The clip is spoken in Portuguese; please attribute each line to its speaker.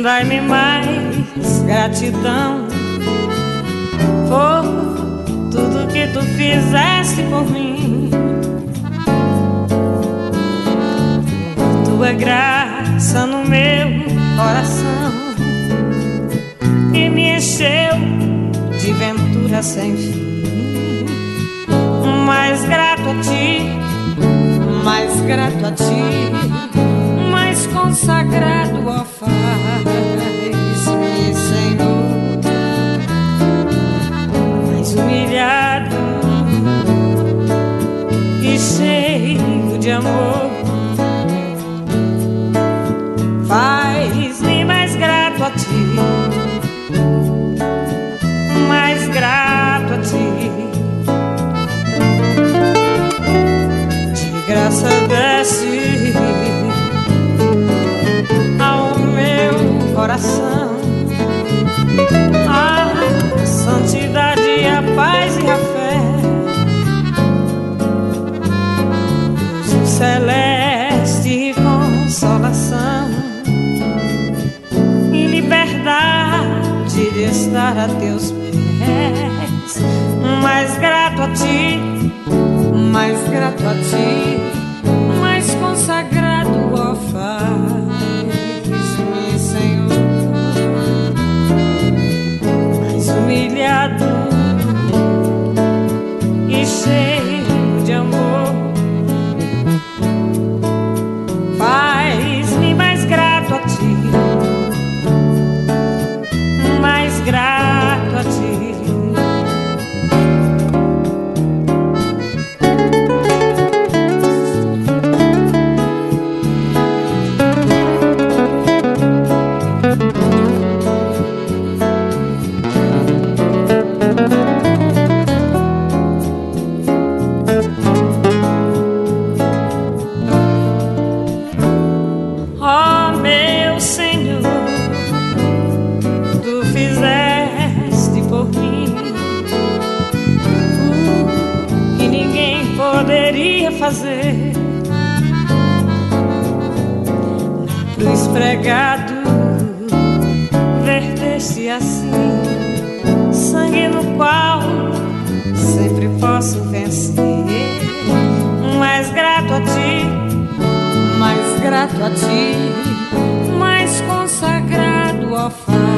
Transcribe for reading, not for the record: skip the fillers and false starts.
Speaker 1: dai-me mais gratidão por tudo que tu fizeste por mim. Tua graça no meu coração que me encheu de ventura sem fim. Mais grato a ti, mais grato a ti, mais consagrado, ó, faz-me, Senhor, mais humilhado e cheio de amor. Faz-me mais grato a ti, mais grato a ti. De graça desce ao meu coração a santidade, a paz e a fé, luz celeste e consolação, e liberdade de estar a teus pés. Mais grato a ti, mais grato a ti, mais consagrado, ó, faz-me, Senhor, mais humilhado e cheio de amor. Faz-me mais grato a ti, mais grato a ti. Fazer na cruz pregado, verteste assim sangue no qual sempre posso vencer. Mais grato a ti, mais grato a ti, mais consagrado, ó,